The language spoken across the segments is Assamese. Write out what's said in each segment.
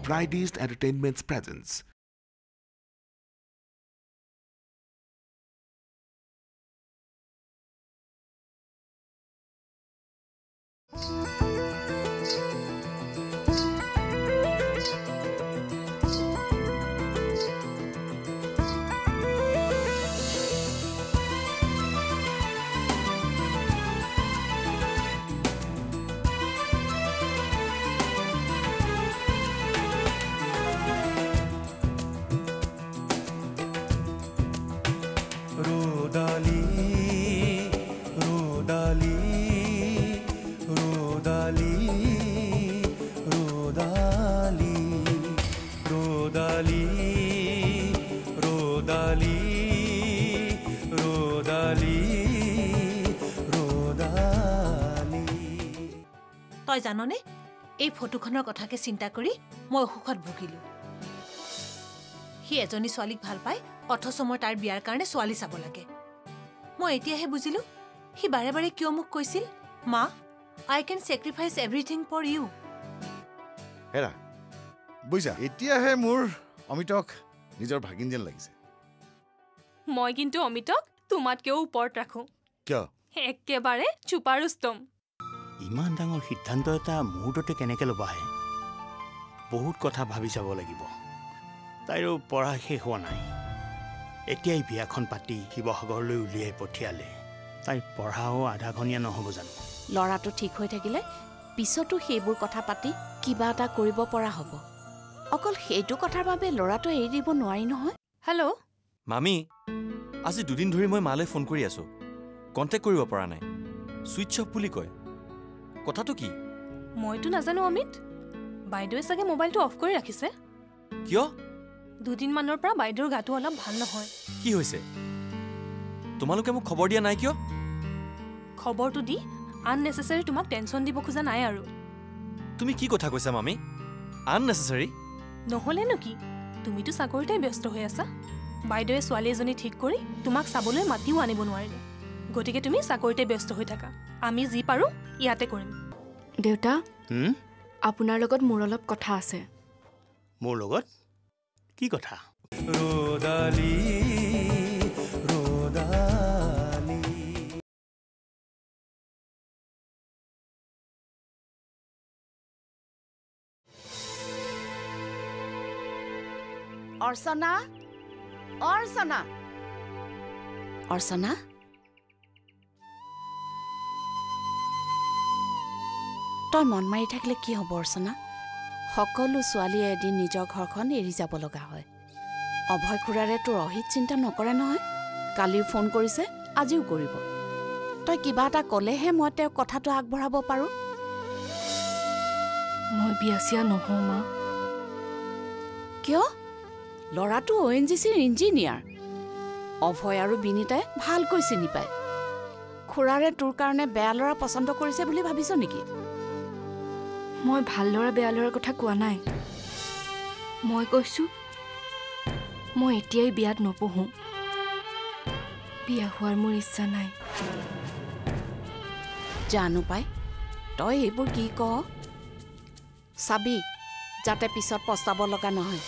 Fridays Entertainment's presence. তই জাননে এই ফটোখনৰ কথাকে চিন্তা কৰি মই অসুখত ভুগিলো হি এজনী ছোৱালীক ভাল পায় অথচ মই তাৰ বিয়াৰ কাৰণে ছোৱালী চাব লাগে মই এতিয়াহে বুজিলো হি বাৰে বাৰে কিয় মোক কৈছিল মা I can sacrifice everything for you হেৰা বুইছা এতিয়াহে মোৰ অমিতক নিজৰ ভাগিন যেন লাগিছে মই কিন্তু অমিতক তোমাতকেও ওপৰত ৰাখো কিয় একেবাৰে চুপাৰস্তম ইমান ডাঙৰ সিদ্ধান্ত এটা মুহূৰ্ততে কেনেকৈ ল'বা হে বহুত কথা ভাবি চাব লাগিব তাইৰো পঢ়া শেষ হোৱা নাই এতিয়াই বিয়াখন পাতি শিৱসাগৰলৈ উলিয়াই পঠিয়ালে তাইৰ পঢ়াও আধাখনীয়া নহ'ব জানো ল'ৰাটো ঠিক হৈ থাকিলে পিছতো সেইবোৰ কথা পাতি কিবা এটা কৰিব পৰা হ'ব অকল সেইটো কথাৰ বাবে ল'ৰাটো এৰি দিব নোৱাৰি নহয় হেল্ল' মামি আজি দুদিন ধৰি মই মালৈ ফোন কৰি আছো কণ্টেক্ট কৰিব পৰা নাই সুইচ অফ বুলি কয় কথাটো কি মইতো নাজানো অমিত বাইদেৱে চাগে মোবাইলটো অফ কৰি ৰাখিছে কিয় দুদিনমানৰ পৰা বাইদেউৰ গাটো অলপ ভাল নহয় কি হৈছে তোমালোকে মোক খবৰ দিয়া নাই কিয় খবৰটো দি আননেচেসাৰী তোমাক টেনচন দিব খোজা নাই আৰু তুমি কি কথা কৈছা মামি আননেচেসাৰী নহলেনো কি তুমিতো চাকৰিতে ব্যস্ত হৈ আছা বাইদেৱে ছোৱালী এজনী ঠিক কৰি তোমাক চাবলৈ মাতিও আনিব নোৱাৰিলে গতিকে তুমি চাকৰিতে ব্যস্ত হৈ থাকা আমি যি পাৰো ইয়াতে কৰিম দেউতা আপোনাৰ লগত মোৰ অলপ কথা আছে মোৰ লগত কি কথা ৰোদালি ৰোদালি অৰ্চনা অৰ্চনা অৰ্চনা তই মন মাৰি থাকিলে কি হ'ব অৰ্চনা সকলো ছোৱালীয়ে এদিন নিজৰ ঘৰখন এৰি যাব লগা হয় অভয় খুৰাৰে তোৰ অহিত চিন্তা নকৰে নহয় কালিও ফোন কৰিছে আজিও কৰিব তই কিবা এটা ক'লেহে মই তেওঁৰ কথাটো আগবঢ়াব পাৰোঁ মই বিয়া চিয়া নহওঁ মা কিয় ল'ৰাটো ONGCৰ ইঞ্জিনিয়াৰ অভয় আৰু বিনীতাই ভালকৈ চিনি পায় খুৰাৰে তোৰ কাৰণে বেয়া ল'ৰা পচন্দ কৰিছে বুলি ভাবিছ নেকি মই ভাল ল'ৰা বেয়া ল'ৰাৰ কথা কোৱা নাই মই কৈছো মই এতিয়াই বিয়াত নপঢ়ো বিয়া হোৱাৰ মোৰ ইচ্ছা নাই জানো পাই তই এইবোৰ কি কৱ চাবি যাতে পিছত পস্তাব লগা নহয়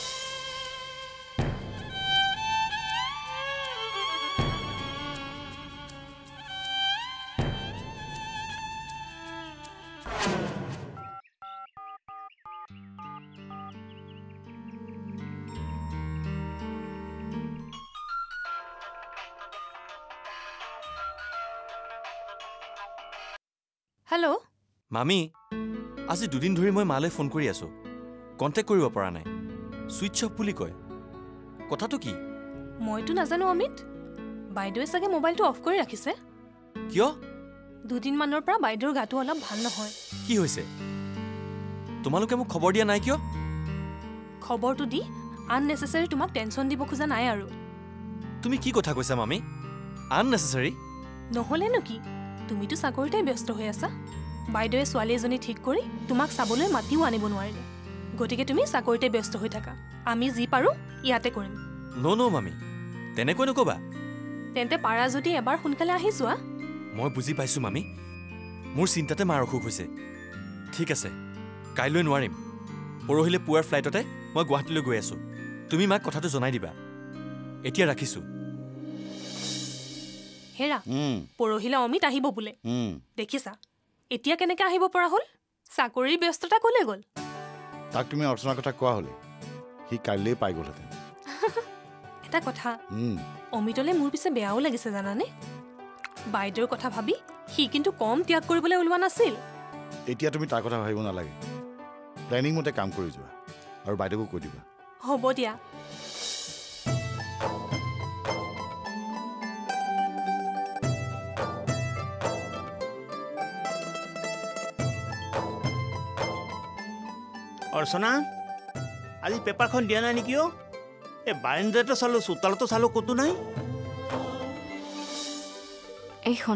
হেল্ল' মামি আজি দুদিন ধৰি মই মালৈ ফোন কৰি আছো কণ্টেক্ট কৰিব পৰা নাই সুইচ অফ বুলি কয় কথাটো কি মইতো নাজানো অমিত বাইদেৱে চাগে মোবাইলটো অফ কৰি ৰাখিছে কিয় দুদিনমানৰ পৰা বাইদেউৰ গাটো অলপ ভাল নহয় কি হৈছে তোমালোকে মোক খবৰ দিয়া নাই কিয় খবৰটো দি আননেচেসাৰী তোমাক টেনচন দিব খোজা নাই আৰু তুমি কি কথা কৈছা মামি আননেচেসাৰী নহলেনো কি তুমিতো চাকৰিতে ব্যস্ত হৈ আছা বাইদেৱে ছোৱালী এজনী ঠিক কৰি তোমাক চাবলৈ মাতিও আনিব নোৱাৰিলে গতিকে তুমি চাকৰিতে ব্যস্ত হৈ থাকা আমি যি পাৰো ইয়াতে কৰিম নো মামি তেনেকৈ নকবা তেন্তে পাৰা যদি এবাৰ সোনকালে আহি যোৱা মই বুজি পাইছো মামি মোৰ চিন্তাতে মাৰ অসুখ হৈছে ঠিক আছে কাইলৈ নোৱাৰিম পৰহিলে পুৱাৰ ফ্লাইটতে মই গুৱাহাটীলৈ গৈ আছোঁ তুমি মাক কথাটো জনাই দিবা এতিয়া ৰাখিছোঁ হেৰা পৰহিলে অমিত আহিব বোলে দেখিছা এতিয়া কেনেকৈ আহিব পৰা হ'ল চাকৰিৰ ব্যস্ততা ক'লে গ'ল তাক তুমি অৰ্চনাৰ কথা কোৱা হ'লে সি কাইলৈ পাই গ'লহেঁতেন এটা কথা অমিতলৈ মোৰ পিছে বেয়াও লাগিছে জানানে বাইদেউৰ কথা ভাবি সি কিন্তু কম ত্যাগ কৰিবলৈ ওলোৱা নাছিল এতিয়া তুমি তাৰ কথা ভাবিব নালাগে প্লেনিং মতে কাম কৰি যোৱা আৰু বাইদেউকো কৈ দিবা হ'ব দিয়া অৰ্চনা আজি পেপাৰখন দিয়া নাই নেকি এই বাৰাণ্ডাতে চালো চোতালতো চালো ক'তো নাই এইখন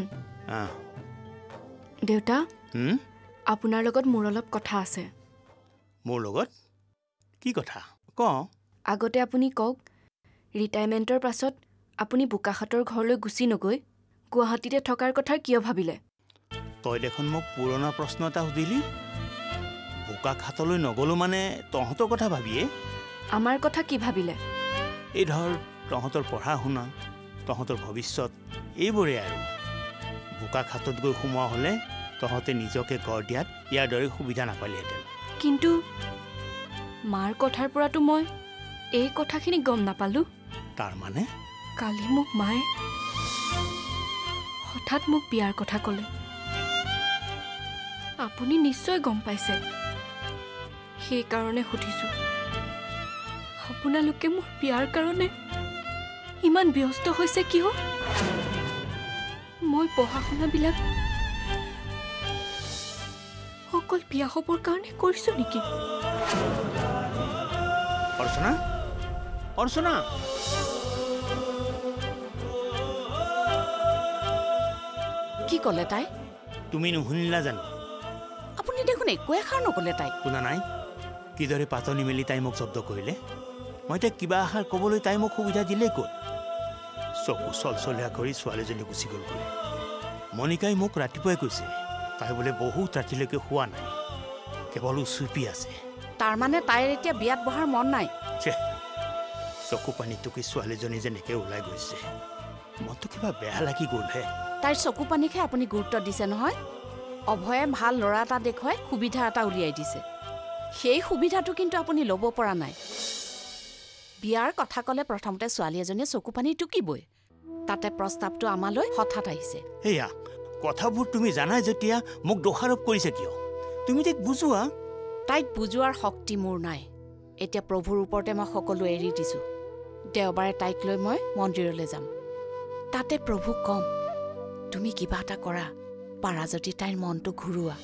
দেউতা আপোনাৰ লগত মোৰ অলপ কথা আছে মোৰ লগত কি কথা ক আগতে আপুনি কওক ৰিটায়াৰমেণ্টৰ পাছত আপুনি বোকাখাটৰ ঘৰলৈ গুচি নগৈ গুৱাহাটীতে থকাৰ কথা কিয় ভাবিলে তই দেখোন মোক পুৰণা প্ৰশ্ন এটা সুধিলি বোকাখাটলৈ নগ'লো মানে তহঁতৰ কথা ভাবিয়ে আমাৰ কথা কি ভাবিলে এই ধৰ তহঁতৰ পঢ়া শুনা তহঁতৰ ভৱিষ্যত এইবোৰে আৰু বোকাখাটত গৈ সোমোৱা হ'লে তহঁতে নিজকে গঢ় দিয়াত ইয়াৰ দৰে সুবিধা নাপালিহেঁতেন কিন্তু মাৰ কথাৰ পৰাতো মই এই কথাখিনি গম নাপালোঁ তাৰমানে কালি মোক মায়ে হঠাৎ মোক বিয়াৰ কথা ক'লে আপুনি নিশ্চয় গম পাইছে সেইকাৰণে সুধিছোঁ আপোনালোকে মোৰ বিয়াৰ কাৰণে ইমান ব্যস্ত হৈছে কিয় মই পঢ়া শুনাবিলাক অকল বিয়া হ'বৰ কাৰণে কৰিছোঁ নেকি অৰ্চনা অৰ্চনা কি ক'লে তাই তুমি নুশুনিলা জানো আপুনি দেখোন একো এষাৰ নক'লে তাইক শুনা নাই কিদৰে পাতনি মেলি তাই মোক জব্দ কৰিলে মই এতিয়া কিবা এষাৰ ক'বলৈ তাই মোক সুবিধা দিলেই ক'ত চকু চলচলীয়া কৰি ছোৱালীজনী গুচি গ'লগৈ মণিকাই মোক ৰাতিপুৱাই কৈছে তাই বোলে বহুত ৰাতিলৈকে শোৱা নাই কেৱল উচুপি আছে তাৰমানে তাইৰ এতিয়া বিয়াত বহাৰ মন নাই চকু পানী টুকি ছোৱালীজনী যেনেকৈ ওলাই গৈছে মনটো কিবা বেয়া লাগি গ'লহে তাইৰ চকু পানী খাই আপুনি গুৰুত্ব দিছে নহয় অভয়ে ভাল ল'ৰা এটা দেখুৱাই সুবিধা এটা উলিয়াই দিছে সেই সুবিধাটো কিন্তু আপুনি ল'ব পৰা নাই বিয়াৰ কথা ক'লে প্ৰথমতে ছোৱালী এজনীয়ে চকু পানী টুকিবই তাতে প্ৰস্তাৱটো আমালৈ হঠাৎ আহিছে এয়া কথাবোৰ তুমি জানাই যেতিয়া মোক দোষাৰোপ কৰিছে কিয় তুমি তাইক বুজোৱা তাইক বুজোৱাৰ শক্তি মোৰ নাই এতিয়া প্ৰভুৰ ওপৰতে মই সকলো এৰি দিছোঁ দেওবাৰে তাইক লৈ মই মন্দিৰলৈ যাম তাতে প্ৰভুক কম তুমি কিবা এটা কৰা পাৰা যদি তাইৰ মনটো ঘূৰোৱা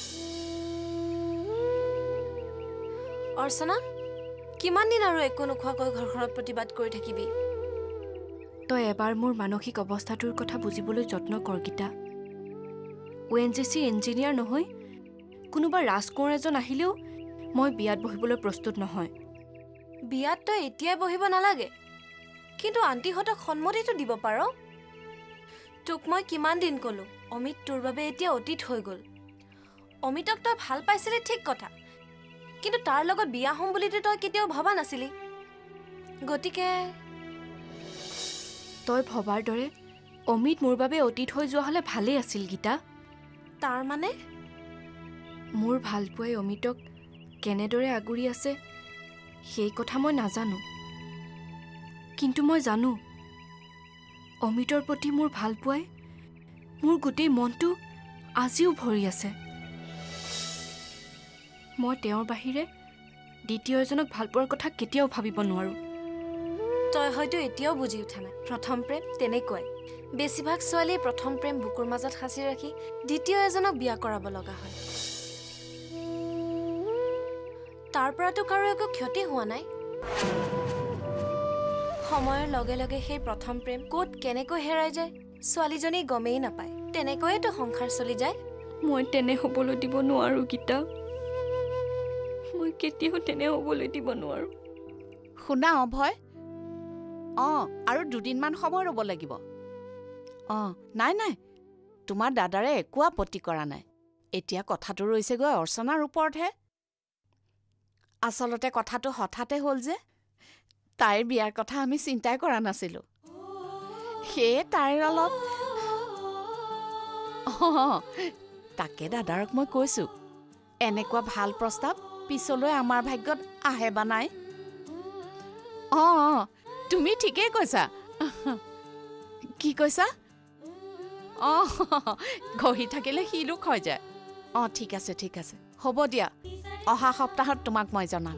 অৰ্চনা কিমান দিন আৰু একো নোখোৱাকৈ ঘৰখনত প্ৰতিবাদ কৰি থাকিবি তই এবাৰ মোৰ মানসিক অৱস্থাটোৰ কথা বুজিবলৈ যত্ন কৰ গীতা ONGC ইঞ্জিনিয়াৰ নহয় কোনোবা ৰাজকোঁৱৰ এজন আহিলেও মই বিয়াত বহিবলৈ প্ৰস্তুত নহয় বিয়াত তই এতিয়াই বহিব নালাগে কিন্তু আণ্টিহঁতক সন্মতিটো দিব পাৰ তোক মই কিমান দিন ক'লো অমিত তোৰ বাবে এতিয়া অতীত হৈ গ'ল অমিতক তই ভাল পাইছিলি ঠিক কথা কিন্তু তাৰ লগত বিয়া হ'ম বুলিতো তই কেতিয়াও ভবা নাছিলি গতিকে তই ভবাৰ দৰে অমিত মোৰ বাবে অতীত হৈ যোৱা হ'লে ভালেই আছিল গীতা তাৰ মানে মোৰ ভালপোৱাই অমিতক কেনেদৰে আগুৰি আছে সেই কথা মই নাজানো কিন্তু মই জানো অমিতৰ প্ৰতি মোৰ ভালপোৱাই মোৰ গোটেই মনটো আজিও ভৰি আছে মই তেওঁৰ বাহিৰে দ্বিতীয় এজনক ভালপোৱাৰ কথা কেতিয়াও ভাবিব নোৱাৰোঁ তই হয়তো এতিয়াও বুজি উঠা নাই প্ৰথম প্ৰেম তেনেকুৱাই বেছিভাগ ছোৱালীয়ে প্ৰথম প্ৰেম বুকুৰ মাজত সাঁচি ৰাখি দ্বিতীয় এজনক বিয়া কৰাব লগা হয় তাৰ পৰাতো কাৰো একো ক্ষতি হোৱা নাই সময়ৰ লগে লগে সেই প্ৰথম প্ৰেম ক'ত কেনেকৈ হেৰাই যায় ছোৱালীজনী গমেই নাপায় তেনেকৈয়েতো সংসাৰ চলি যায় মই তেনে হ'বলৈ দিব নোৱাৰোঁ গীতা মই কেতিয়াও তেনে হ'বলৈ দিব নোৱাৰোঁ শুনা অভয় আৰু দুদিনমান সময় ৰ'ব লাগিব নাই নাই তোমাৰ দাদাৰে একো আপত্তি কৰা নাই এতিয়া কথাটো ৰৈছেগৈ অৰ্চনাৰ ওপৰতহে আচলতে কথাটো হঠাতে হ'ল যে তাইৰ বিয়াৰ কথা আমি চিন্তাই কৰা নাছিলোঁ সেয়ে তাইৰ অলপ তাকে দাদাৰক মই কৈছোঁ এনেকুৱা ভাল প্ৰস্তাৱ পিছলৈ আমাৰ ভাগ্যত আহে বা নাই তুমি ঠিকেই কৈছা কি কৈছা ঘঁহি থাকিলে শিলোক হৈ যায় ঠিক আছে হ'ব দিয়া অহা সপ্তাহত তোমাক মই জনাম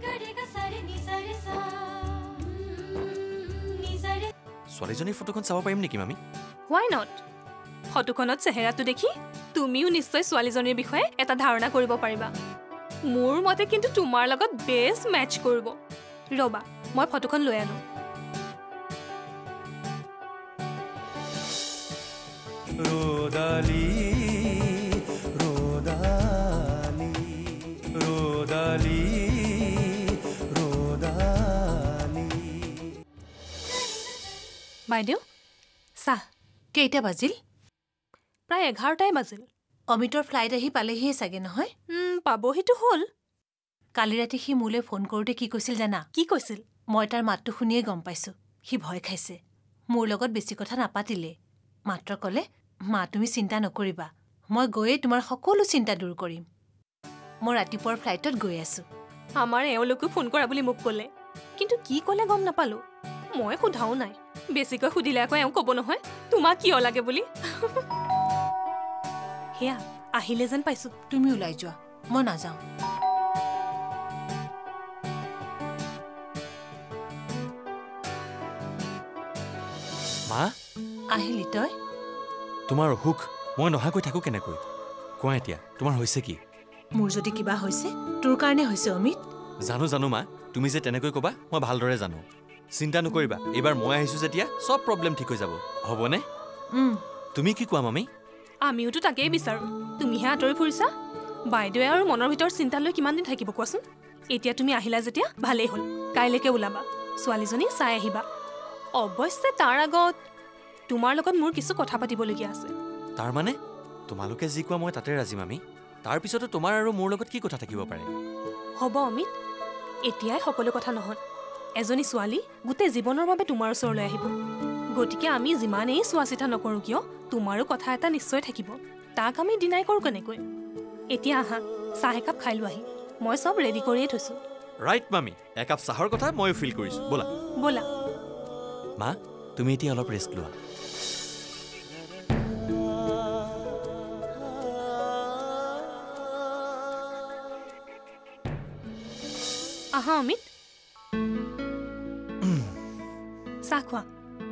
ছোৱালীজনীৰ ফটোখন চাব পাৰিম নেকি মামি হোৱাই নট ফটোখনত চেহেৰাটো দেখি তুমিও নিশ্চয় ছোৱালীজনীৰ বিষয়ে এটা ধাৰণা কৰিব পাৰিবা মোৰ মতে কিন্তু তোমাৰ লগত বেষ্ট মেচ কৰিব ৰবা মই ফটোখন লৈ আনো रोदाली रोदाली रोदाली रोदाली বাইদেউ চাহ কেইটা বাজিল প্ৰায় 11টাই বাজিল অমিতৰ ফ্লাইট আহি পালেহিয়ে চাগে নহয় পাবহিতো হ'ল কালি ৰাতি সি মোলৈ ফোন কৰোঁতে কি কৈছিল জানা কি কৈছিল মই তাৰ মাতটো শুনিয়ে গম পাইছোঁ সি ভয় খাইছে মোৰ লগত বেছি কথা নাপাতিলে মাত্ৰ ক'লে মা তুমি চিন্তা নকৰিবা মই গৈয়ে তোমাৰ সকলো চিন্তা দূৰ কৰিম মই ৰাতিপুৱাৰ ফ্লাইটত গৈ আছোঁ আমাৰ এওঁলোকো ফোন কৰা বুলি মোক ক'লে কিন্তু কি ক'লে গম নাপালোঁ মই সোধাও নাই বেছিকৈ সুধিলে আকৌ এওঁ ক'ব নহয় তোমাক কিয় লাগে বুলি সেয়া আহিলে যেন পাইছোঁ তুমি ওলাই যোৱা মই নাযাওঁ মা আহিলি তই তোমাৰ অসুখ মই নহাকৈ থাকোঁ কেনেকৈ কোৱা এতিয়া তোমাৰ হৈছে কি মোৰ যদি কিবা হৈছে তোৰ কাৰণে হৈছে অমিত জানো মা তুমি যে তেনেকৈ ক'বা মই ভালদৰে জানো চিন্তা নকৰিবা এইবাৰ মই আহিছোঁ যেতিয়া চব প্ৰব্লেম ঠিক হৈ যাব হ'বনে তুমি কি কোৱা মামি আমিওতো তাকেই বিচাৰোঁ তুমিহে আঁতৰি ফুৰিছা বাইদেৱে আৰু মনৰ ভিতৰত চিন্তা লৈ কিমান দিন থাকিব কোৱাচোন এতিয়া তুমি আহিলা যেতিয়া ভালেই হ'ল কাইলৈকে ওলাবা ছোৱালীজনীক চাই আহিবা অৱশ্যে তাৰ আগত তোমাৰ লগত মোৰ কিছু কথা পাতিবলগীয়া আছে তাৰ মানে তোমালোকে যি কোৱা মই তাতে ৰাজি মামি তাৰপিছতো তোমাৰ আৰু মোৰ লগত কি কথা থাকিব পাৰে হ'ব অমিত এতিয়াই সকলো কথা নহয় এজনী ছোৱালী গোটেই জীৱনৰ বাবে তোমাৰ ওচৰলৈ আহিব গতিকে আমি যিমানেই চোৱা চিতা নকৰোঁ কিয় তোমাৰো কথা এটা নিশ্চয় থাকিব তাক আমি ডিনাই কৰোঁ কেনেকৈ এতিয়া আহা চাহ একাপ খাই লোৱাহি মই চব ৰেডি কৰিয়ে থৈছোঁ ৰাইট মামি একাপ চাহৰ কথা ময়ো ফিল কৰিছোঁ ব'লা মা তুমি এতিয়া অলপ ৰেষ্ট লোৱা আহা অমিত চাহ খোৱা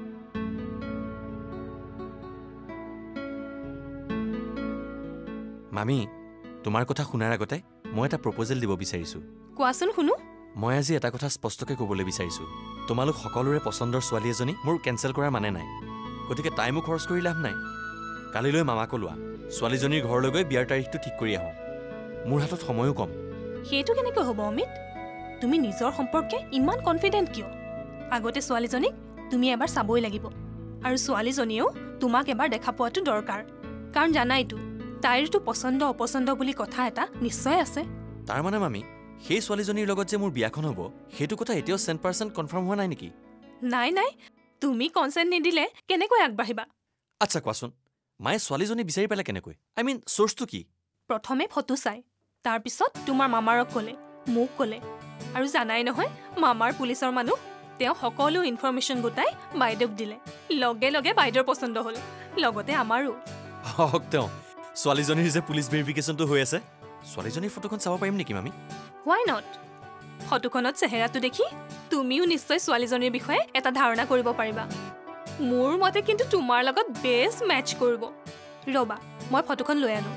মামি তোমাৰ কথা শুনাৰ আগতে মই এটা প্ৰপ'জেল দিব বিচাৰিছোঁ কোৱাচোন শুনো মই আজি এটা কথা স্পষ্টকৈ ক'বলৈ বিচাৰিছোঁ তোমালোক সকলোৰে পচন্দৰ ছোৱালী এজনী মোৰ কেঞ্চেল কৰাৰ মানে নাই গতিকে টাইমো খৰচ কৰি লাভ নাই কালিলৈ মামাকো লোৱা ছোৱালীজনীৰ ঘৰলৈ গৈ বিয়াৰ তাৰিখটো ঠিক কৰি আহোঁ মোৰ হাতত সময়ো কম সেইটো কেনেকৈ হ'ব অমিত তুমি নিজৰ সম্পৰ্কে ইমান কনফিডেণ্ট কিয় আগতে ছোৱালীজনীক তুমি এবাৰ চাবই লাগিব আৰু ছোৱালীজনীয়েও তোমাক এবাৰ দেখা পোৱাটো দৰকাৰ কাৰণ জানাইতো তাইৰটো পচন্দ অপচন্দ বুলি কথা এটা নিশ্চয় আছে তাৰ মানে মামি সেই ছোৱালীজনীৰ লগত যে মোৰ বিয়াখন হ'ব সেইটো কথা এতিয়াও 100% কনফাৰ্ম হোৱা নাই নেকি নাই তুমি কনচেণ্ট নিদিলে কেনেকৈ আগবাঢ়িবা আচ্ছা কোৱাচোন মায়ে ছোৱালীজনী বিচাৰি পালে কেনেকৈ আই মিন চ'ৰ্চটো কি প্ৰথমে ফটো চাই তাৰপিছত তোমাৰ মামাৰক ক'লে মোক ক'লে আৰু জানাই নহয় মামাৰ পুলিচৰ মানুহ তেওঁ সকলো ইনফৰমেশ্যন গোটাই বাইদেউক দিলে লগে লগে বাইদেউৰ পচন্দ হ'ল লগতে আমাৰো হওক তেওঁ ছোৱালীজনীৰ যে পুলিচ ভেৰিফিকেশ্যনটো হৈ আছে ছোৱালীজনীৰ ফটোখন চাব পাৰিম নেকি মামি হোৱাই নট ফটোখনত চেহেৰাটো দেখি তুমিও নিশ্চয় ছোৱালীজনীৰ বিষয়ে এটা ধাৰণা কৰিব পাৰিবা মোৰ মতে কিন্তু তোমাৰ লগত বেষ্ট মেচ কৰিব ৰবা মই ফটোখন লৈ আনো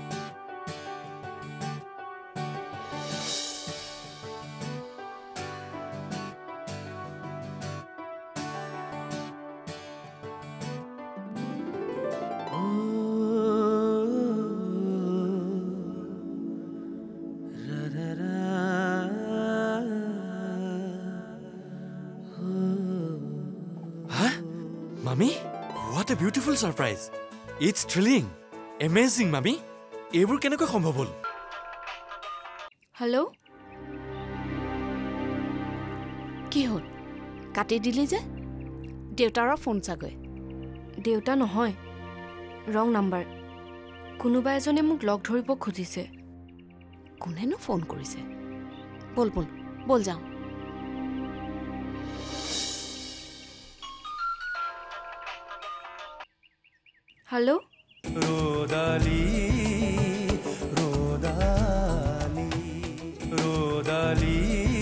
Mami, what a beautiful surprise. It's thrilling. Amazing, Mami. এইবোৰ কেনেকৈ সম্ভৱ হ'ল? হেল্ল' কি হ'ল কাটি দিলি যে দেউতাৰৰ ফোন চাগৈ দেউতা নহয় ৰং নাম্বাৰ কোনোবা এজনে মোক লগ ধৰিব খুজিছে কোনেনো ফোন কৰিছে বল বল বল যাওঁ হেল্ল' रोदाली रोदाली रोदाली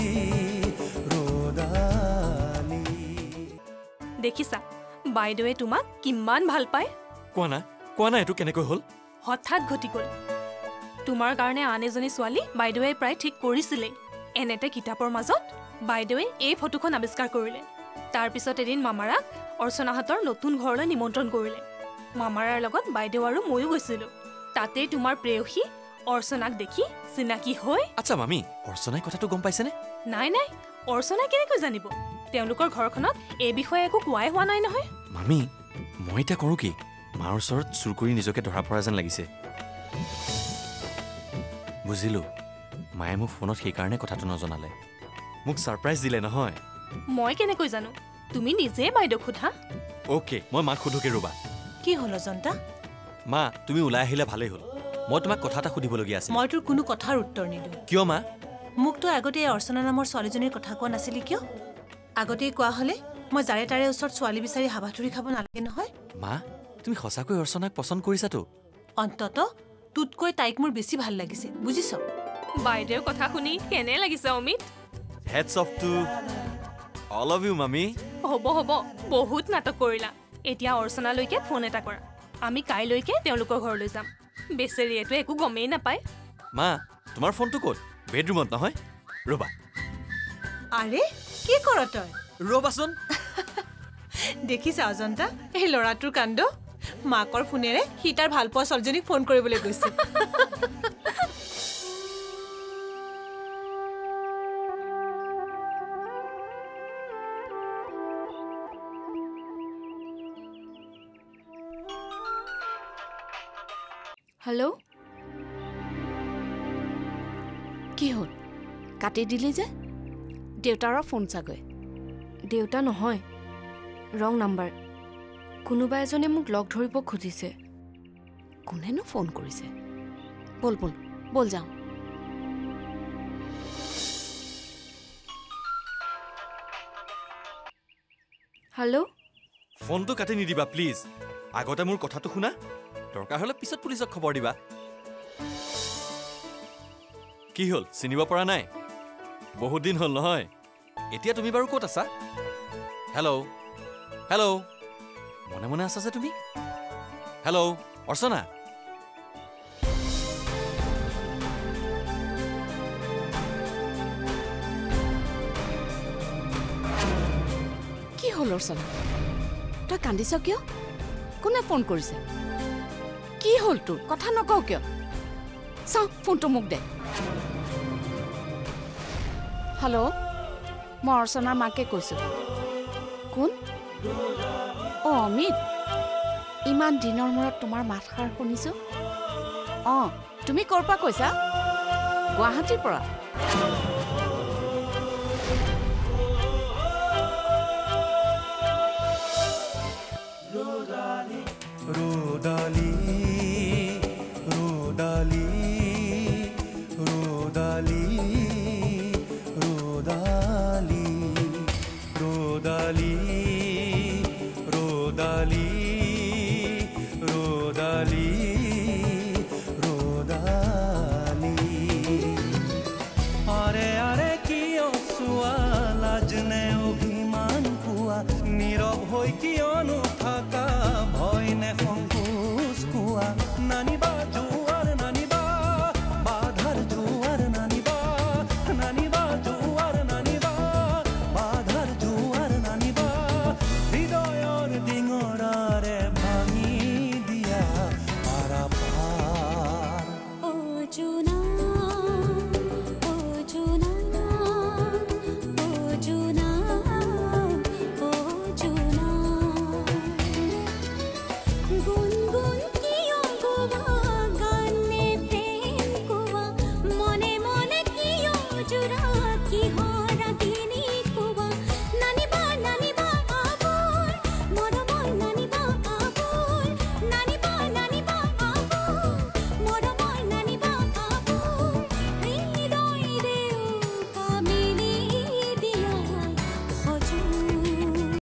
रोदाली দেখিছা বাইদেৱে তোমাক কিমান ভাল পায় কোৱা না এইটো কেনেকৈ হ'ল হঠাৎ ঘটি গ'ল তোমাৰ কাৰণে আন এজনী ছোৱালী বাইদেৱে প্ৰায় ঠিক কৰিছিলেই এনেতে কিতাপৰ মাজত বাইদেৱে এই ফটোখন আৱিষ্কাৰ কৰিলে তাৰপিছত এদিন মামাৰাক অৰ্চনাহঁতৰ নতুন ঘৰলৈ নিমন্ত্ৰণ কৰিলে মামাৰাৰ লগত বাইদেউ আৰু ময়ো গৈছিলোঁ তাতে তোমাৰ প্ৰেয়সী অৰ্চনাক দেখি চিনাকি হৈ আচ্ছা মামী অৰ্চনাই কথাটো গম পাইছেনে নাই নাই অৰ্চনাই কেনেকৈ জানিব তেওঁলোকৰ ঘৰখনত এই বিষয়ে একো কোৱাই হোৱা নাই নহয় মামী মই এতিয়া কৰোঁ কি মাৰ ওচৰত চুৰ কৰি নিজকে ধৰা পৰা যেন লাগিছে বুজিলোঁ মায়ে মোক ফোনত সেইকাৰণে কথাটো নজনালে মোক ছাৰপ্ৰাইজ দিলে নহয় মই কেনেকৈ জানো তুমি নিজে বাইদেউক সোধা অ'কে মই মাক সোধোকে ৰ'বা কি হ'ল অজন্তা মা তুমি ওলাই আহিলে ভালেই হ'ল মই তোমাক কথা এটা সুধিবলগীয়া আছে মই তোৰ কোনো কথাৰ উত্তৰ নিদিওঁ কিয় মা মোক তো আগতে এই অৰ্চনা নামৰ ছোৱালীজনীৰ কথা কোৱা নাছিলি কিয় আগতেই কোৱা হ'লে মই জাৰে তাৰে ওচৰত ছোৱালী বিচাৰি হাবাথুৰি খাব নালাগে নহয় মা তুমি সঁচাকৈ অৰ্চনাক পচন্দ কৰিছাতো অন্তত তোতকৈ তাইক মোৰ বেছি ভাল লাগিছে বুজিছ বাইদেউৰ কথা শুনি কেনে লাগিছে Amit hats off to all of you মামী হ'ব হ'ব বহুত নাটক কৰিলা এতিয়া অৰ্চনালৈকে ফোন এটা কৰা আমি কাইলৈকে তেওঁলোকৰ ঘৰলৈ যাম বেচেৰীয়েটো একো গমেই নাপায় মা তোমাৰ ফোনটো ক'ত বেডৰুমত নহয় ৰ'বা আৰে কি কৰ তই ৰ'বাচোন দেখিছা অজন্তা এই ল'ৰাটোৰ কাণ্ড মাকৰ ফোনেৰে সি তাৰ ভালপোৱা ছোৱালীজনীক ফোন কৰিবলৈ গৈছে হেল্ল' কি হ'ল কাটি দিলি যে দেউতাৰৰ ফোন চাগৈ দেউতা নহয় ৰং নাম্বাৰ কোনোবা এজনে মোক লগ ধৰিব খুজিছে কোনেনো ফোন কৰিছে বল বল বল যাওঁ হেল্ল' ফোনটো কাটি নিদিবা প্লিজ আগতে মোৰ কথাটো শুনা দৰকাৰ হ'লে পিছত পুলিচক খবৰ দিবা কি হ'ল চিনিব পৰা নাই বহুত দিন হ'ল নহয় এতিয়া তুমি বাৰু ক'ত আছা হেল্ল' হেল্ল' মনে মনে আছা যে তুমি হেল্ল' অৰ্চনা কি হ'ল অৰ্চনা তই কান্দিছ কিয় কোনে ফোন কৰিছে কি হ'ল তোৰ কথা নকওঁ কিয় চাওঁ ফোনটো মোক দে হেল্ল' মই অৰ্চনাৰ মাকে কৈছোঁ কোন অ' অমিত ইমান দিনৰ মূৰত তোমাৰ মাতষাৰ শুনিছোঁ অঁ তুমি ক'ৰ পৰা কৈছা গুৱাহাটীৰ পৰা रोदाली रोदाली रोदाली रोदाली रोदाली रोदाली रोदाली रोदाली আরে আরে কিয় চোৱা লাজনে অভিমান পোৱা নীৰৱ হৈ কিয়নো থাকা ভয় নে সংকোচ কোৱা নানিবা জোৱাৰ নানিবা বাধাৰ জোৱাৰ নানিবা নানিবা জোৱাৰ নানিবা বাধাৰ জোৱাৰ নানিবা হৃদয়ৰ ডিঙৰাৰে ভাঙি দিয়া পাৰাপাৰ ও জোনা ও জোনা ও জোনা ও জোনা গুনগুন কিয় গোৱা গানে প্ৰেম কোৱা মনে মনে কিয় জোৰা কিহৰ আগে